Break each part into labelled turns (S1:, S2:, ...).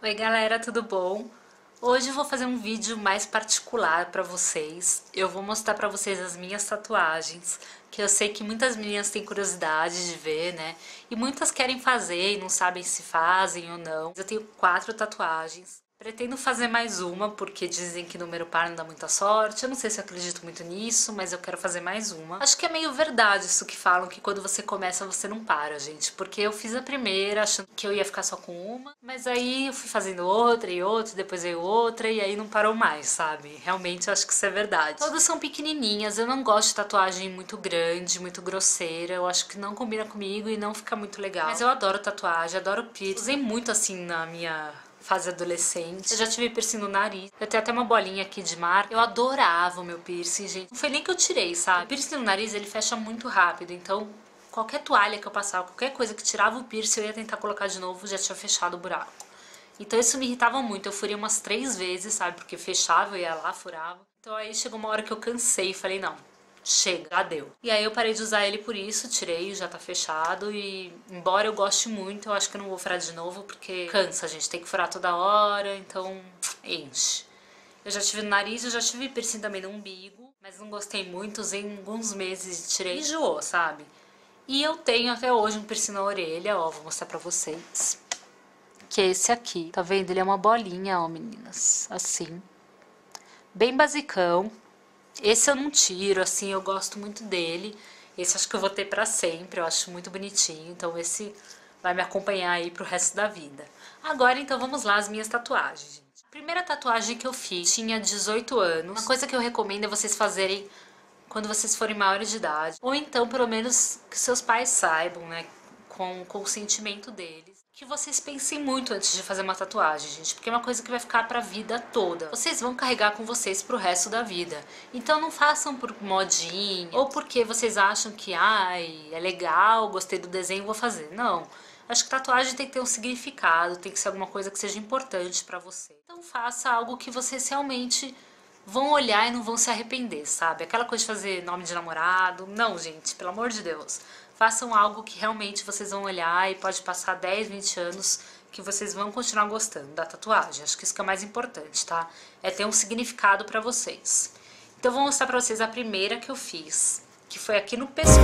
S1: Oi galera, tudo bom? Hoje eu vou fazer um vídeo mais particular pra vocês. Eu vou mostrar pra vocês as minhas tatuagens, que eu sei que muitas meninas têm curiosidade de ver, né? E muitas querem fazer e não sabem se fazem ou não. Eu tenho 4 tatuagens. Pretendo fazer mais uma, porque dizem que número par não dá muita sorte. Eu não sei se eu acredito muito nisso, mas eu quero fazer mais uma. Acho que é meio verdade isso que falam, que quando você começa você não para, gente. Porque eu fiz a primeira achando que eu ia ficar só com uma, mas aí eu fui fazendo outra e outra, depois veio outra e aí não parou mais, sabe? Realmente eu acho que isso é verdade. Todas são pequenininhas, eu não gosto de tatuagem muito grande, muito grosseira. Eu acho que não combina comigo e não fica muito legal. Mas eu adoro tatuagem, adoro piercing. Usei muito assim na minha fase adolescente. Eu já tive piercing no nariz. Eu tenho até uma bolinha aqui de mar. Eu adorava o meu piercing, gente. Não foi nem que eu tirei, sabe? O piercing no nariz, ele fecha muito rápido. Então, qualquer toalha que eu passava, qualquer coisa que tirava o piercing, eu ia tentar colocar de novo, já tinha fechado o buraco. Então isso me irritava muito. Eu furei umas 3 vezes, sabe? Porque fechava, eu ia lá, furava. Então aí chegou uma hora que eu cansei e falei, não, chega, já deu. E aí eu parei de usar ele por isso, tirei, já tá fechado e embora eu goste muito, eu acho que eu não vou furar de novo porque cansa, a gente tem que furar toda hora, então enche. Eu já tive no nariz, eu já tive piercing também no umbigo, mas não gostei muito, usei alguns meses e tirei, enjoou, sabe? E eu tenho até hoje um piercing na orelha, ó, vou mostrar pra vocês. Que é esse aqui, tá vendo? Ele é uma bolinha, ó, meninas, assim. Bem basicão. Esse eu não tiro, assim, eu gosto muito dele. Esse acho que eu vou ter pra sempre, eu acho muito bonitinho. Então esse vai me acompanhar aí pro resto da vida. Agora, então, vamos lá, as minhas tatuagens, gente. A primeira tatuagem que eu fiz tinha 18 anos. Uma coisa que eu recomendo é vocês fazerem quando vocês forem maiores de idade. Ou então, pelo menos, que seus pais saibam, né, com o consentimento deles. Que vocês pensem muito antes de fazer uma tatuagem, gente, porque é uma coisa que vai ficar pra vida toda. Vocês vão carregar com vocês pro resto da vida. Então não façam por modinha ou porque vocês acham que, ai, é legal, gostei do desenho, vou fazer. Não. Acho que tatuagem tem que ter um significado, tem que ser alguma coisa que seja importante pra você. Então faça algo que vocês realmente vão olhar e não vão se arrepender, sabe? Aquela coisa de fazer nome de namorado. Não, gente, pelo amor de Deus. Façam algo que realmente vocês vão olhar e pode passar 10, 20 anos que vocês vão continuar gostando da tatuagem. Acho que isso que é mais importante, tá? É ter um significado pra vocês. Então eu vou mostrar pra vocês a primeira que eu fiz, que foi aqui no pescoço.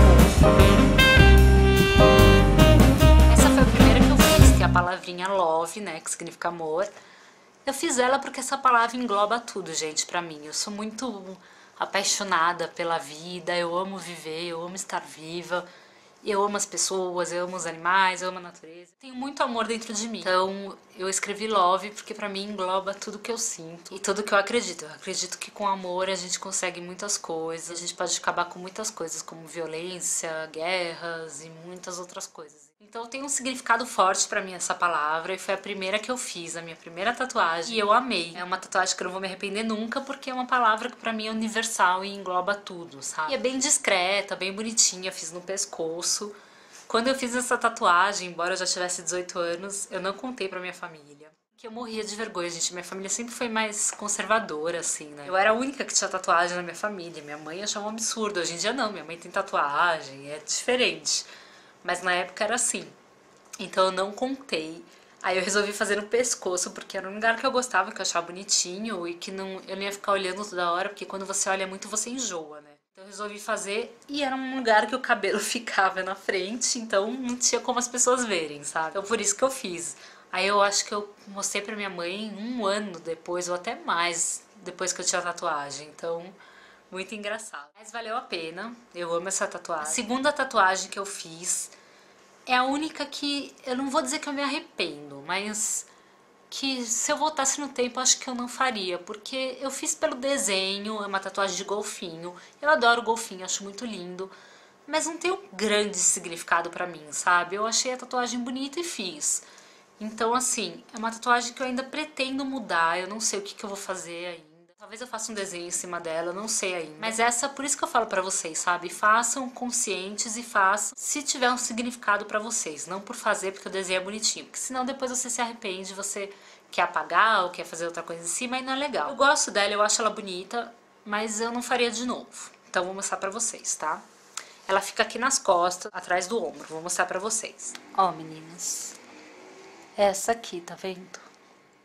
S1: Essa foi a primeira que eu fiz, que é a palavrinha love, né, que significa amor. Eu fiz ela porque essa palavra engloba tudo, gente, pra mim. Eu sou muito apaixonada pela vida, eu amo viver, eu amo estar viva. Eu amo as pessoas, eu amo os animais, eu amo a natureza. Tenho muito amor dentro de mim. Então eu escrevi love porque pra mim engloba tudo que eu sinto e tudo que eu acredito. Eu acredito que com amor a gente consegue muitas coisas. A gente pode acabar com muitas coisas, como violência, guerras e muitas outras coisas. Então tem um significado forte pra mim essa palavra e foi a primeira que eu fiz, a minha primeira tatuagem. E eu amei. É uma tatuagem que eu não vou me arrepender nunca porque é uma palavra que pra mim é universal e engloba tudo, sabe? E é bem discreta, bem bonitinha, fiz no pescoço. Quando eu fiz essa tatuagem, embora eu já tivesse 18 anos, eu não contei pra minha família. Que eu morria de vergonha, gente. Minha família sempre foi mais conservadora, assim, né? Eu era a única que tinha tatuagem na minha família. Minha mãe achava um absurdo. Hoje em dia não, minha mãe tem tatuagem, é diferente. Mas na época era assim. Então eu não contei. Aí eu resolvi fazer no pescoço, porque era um lugar que eu gostava, que eu achava bonitinho e que não, eu não ia ficar olhando toda hora, porque quando você olha muito você enjoa, né? Então eu resolvi fazer e era um lugar que o cabelo ficava na frente, então não tinha como as pessoas verem, sabe? Então por isso que eu fiz. Aí eu acho que eu mostrei pra minha mãe 1 ano depois, ou até mais, depois que eu tinha a tatuagem. Então, muito engraçado. Mas valeu a pena, eu amo essa tatuagem. A segunda tatuagem que eu fiz é a única que, eu não vou dizer que eu me arrependo, mas que se eu voltasse no tempo acho que eu não faria, porque eu fiz pelo desenho, é uma tatuagem de golfinho, eu adoro golfinho, acho muito lindo, mas não tem um grande significado pra mim, sabe? Eu achei a tatuagem bonita e fiz. Então assim, é uma tatuagem que eu ainda pretendo mudar, eu não sei o que eu vou fazer ainda. Talvez eu faça um desenho em cima dela, eu não sei ainda. Mas essa, por isso que eu falo pra vocês, sabe? Façam conscientes e façam se tiver um significado pra vocês. Não por fazer porque o desenho é bonitinho. Porque senão depois você se arrepende, você quer apagar ou quer fazer outra coisa em cima e não é legal. Eu gosto dela, eu acho ela bonita, mas eu não faria de novo. Então vou mostrar pra vocês, tá? Ela fica aqui nas costas, atrás do ombro. Vou mostrar pra vocês. Ó, meninas. Essa aqui, tá vendo?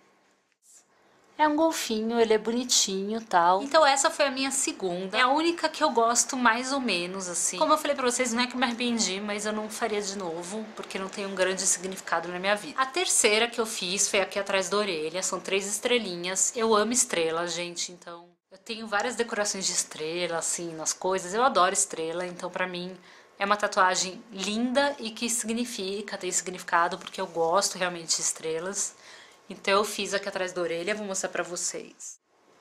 S1: É um golfinho, ele é bonitinho e tal. Então essa foi a minha segunda. É a única que eu gosto mais ou menos, assim. Como eu falei pra vocês, não é que eu me arrependi, mas eu não faria de novo, porque não tem um grande significado na minha vida. A terceira que eu fiz foi aqui atrás da orelha, são 3 estrelinhas. Eu amo estrelas, gente, então... Eu tenho várias decorações de estrela, assim, nas coisas. Eu adoro estrela, então pra mim é uma tatuagem linda e que significa, tem significado, porque eu gosto realmente de estrelas. Então eu fiz aqui atrás da orelha, vou mostrar pra vocês.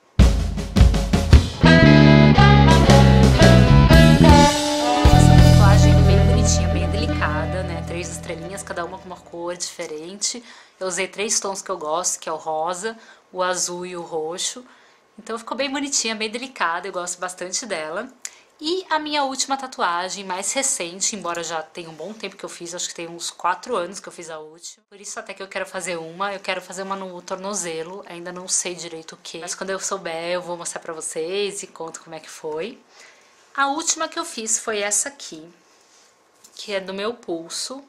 S1: Essa tatuagem bem bonitinha, bem delicada, né? 3 estrelinhas, cada uma com uma cor diferente. Eu usei 3 tons que eu gosto, que é o rosa, o azul e o roxo. Então ficou bem bonitinha, bem delicada, eu gosto bastante dela. E a minha última tatuagem, mais recente, embora já tenha um bom tempo que eu fiz, acho que tem uns 4 anos que eu fiz a última. Por isso até que eu quero fazer uma, eu quero fazer uma no tornozelo, ainda não sei direito o que. Mas quando eu souber eu vou mostrar pra vocês e conto como é que foi. A última que eu fiz foi essa aqui, que é do meu pulso.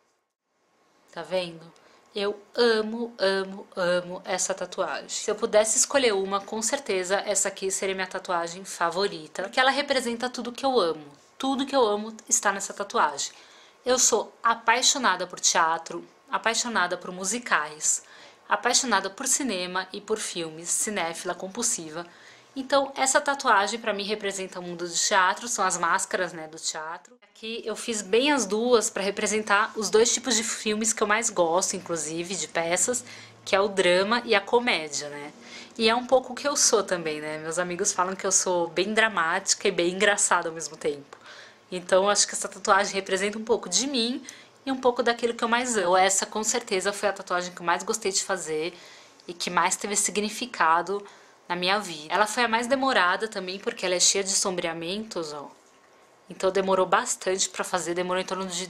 S1: Tá vendo? Eu amo, amo, amo essa tatuagem. Se eu pudesse escolher uma, com certeza essa aqui seria minha tatuagem favorita. Porque ela representa tudo que eu amo. Tudo que eu amo está nessa tatuagem. Eu sou apaixonada por teatro, apaixonada por musicais, apaixonada por cinema e por filmes, cinéfila compulsiva. Então, essa tatuagem pra mim representa o mundo do teatro, são as máscaras, né, do teatro. Aqui eu fiz bem as duas pra representar os 2 tipos de filmes que eu mais gosto, inclusive, de peças, que é o drama e a comédia, né? E é um pouco o que eu sou também, né? Meus amigos falam que eu sou bem dramática e bem engraçada ao mesmo tempo. Então, acho que essa tatuagem representa um pouco de mim e um pouco daquilo que eu mais amo. Essa, com certeza, foi a tatuagem que eu mais gostei de fazer e que mais teve significado na minha vida. Ela foi a mais demorada também, porque ela é cheia de sombreamentos, ó. Então demorou bastante pra fazer, demorou em torno de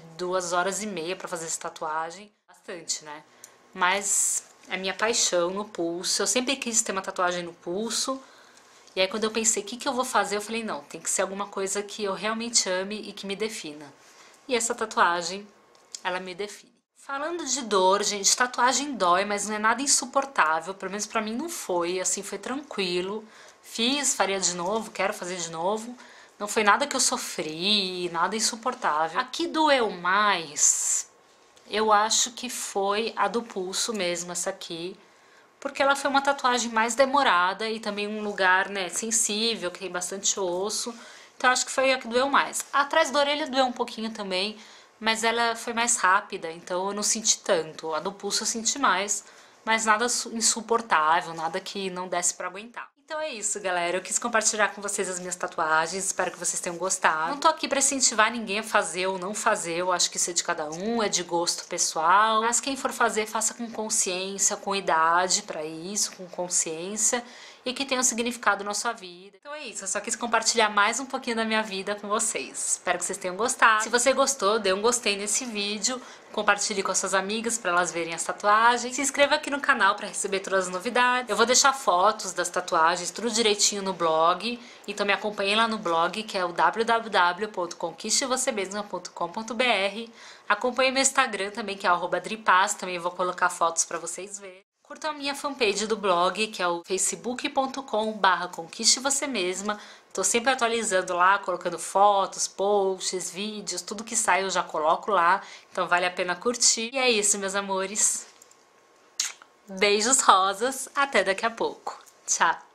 S1: 2h30 pra fazer essa tatuagem. Bastante, né? Mas é minha paixão no pulso. Eu sempre quis ter uma tatuagem no pulso. E aí quando eu pensei, o que que eu vou fazer? Eu falei, não, tem que ser alguma coisa que eu realmente ame e que me defina. E essa tatuagem, ela me define. Falando de dor, gente, tatuagem dói, mas não é nada insuportável, pelo menos pra mim não foi, assim, foi tranquilo. Fiz, faria de novo, quero fazer de novo. Não foi nada que eu sofri, nada insuportável. A que doeu mais, eu acho que foi a do pulso mesmo, essa aqui. Porque ela foi uma tatuagem mais demorada e também um lugar, né, sensível, que tem bastante osso. Então acho que foi a que doeu mais. Atrás da orelha doeu um pouquinho também, mas ela foi mais rápida, então eu não senti tanto. A do pulso eu senti mais, mas nada insuportável, nada que não desse pra aguentar. Então é isso, galera. Eu quis compartilhar com vocês as minhas tatuagens, espero que vocês tenham gostado. Não tô aqui pra incentivar ninguém a fazer ou não fazer, eu acho que isso é de cada um, é de gosto pessoal. Mas quem for fazer, faça com consciência, com idade pra isso, com consciência, e que tenha um significado na sua vida. Então é isso, eu só quis compartilhar mais um pouquinho da minha vida com vocês. Espero que vocês tenham gostado. Se você gostou, dê um gostei nesse vídeo, compartilhe com as suas amigas para elas verem as tatuagens. Se inscreva aqui no canal para receber todas as novidades. Eu vou deixar fotos das tatuagens, tudo direitinho no blog. Então me acompanhem lá no blog, que é o www.conquistevocemesma.com.br. Acompanhe meu Instagram também, que é @dripaz, também vou colocar fotos para vocês verem. Curtam a minha fanpage do blog, que é o facebook.com/conquistevocemesma. Tô sempre atualizando lá, colocando fotos, posts, vídeos, tudo que sai eu já coloco lá. Então vale a pena curtir. E é isso, meus amores. Beijos rosas, até daqui a pouco. Tchau!